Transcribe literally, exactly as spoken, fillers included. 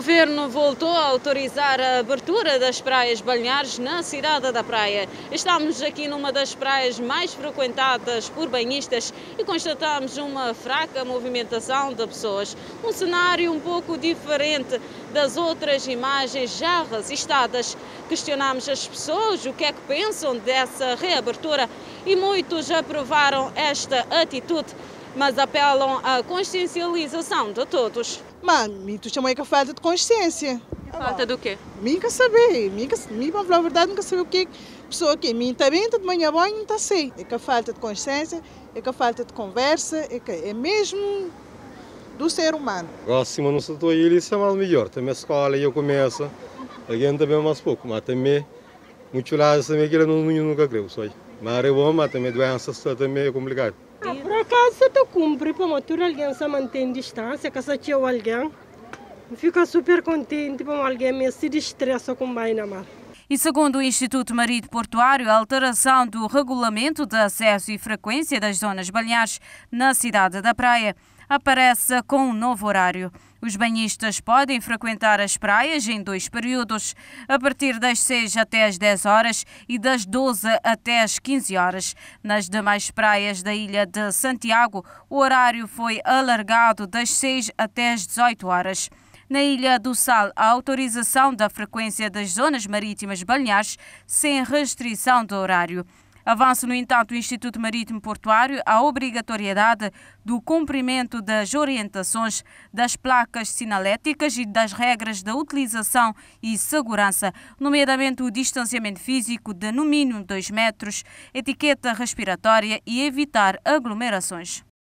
Governo voltou a autorizar a abertura das praias balneares na cidade da Praia. Estamos aqui numa das praias mais frequentadas por banhistas e constatamos uma fraca movimentação de pessoas. Um cenário um pouco diferente das outras imagens já registadas. Questionamos as pessoas o que é que pensam dessa reabertura e muitos aprovaram esta atitude, mas apelam à consciencialização de todos. Mas, me tu chamou aí que a falta de consciência. Falta do quê? Nunca saber, nunca, mim, para falar a verdade, nunca saber o que a pessoa que mim está bem, de manhã banho, não está assim. É que a falta de consciência, é que a falta de conversa, é que é mesmo do ser humano. Próximo não estou aí, isso é mais melhor. Também a escola eu começo, alguém também mais pouco, mas também, muito lá também que não nunca creio, só aí. Mas é bom, mas também doenças também é complicado. Ah, por acaso tu cumpre para motor alguém se mantém distância, que se tinha alguém, fica super contente para alguém me se estressa com bem na mar. E segundo o Instituto Marítimo Portuário, a alteração do regulamento de acesso e frequência das zonas balneares na cidade da Praia aparece com um novo horário. Os banhistas podem frequentar as praias em dois períodos, a partir das seis até as dez horas e das doze até as quinze horas. Nas demais praias da ilha de Santiago, o horário foi alargado das seis até as dezoito horas. Na Ilha do Sal, a autorização da frequência das zonas marítimas balneares sem restrição de horário. Avança, no entanto, o Instituto Marítimo Portuário a obrigatoriedade do cumprimento das orientações das placas sinaléticas e das regras da utilização e segurança, nomeadamente o distanciamento físico de no mínimo dois metros, etiqueta respiratória e evitar aglomerações.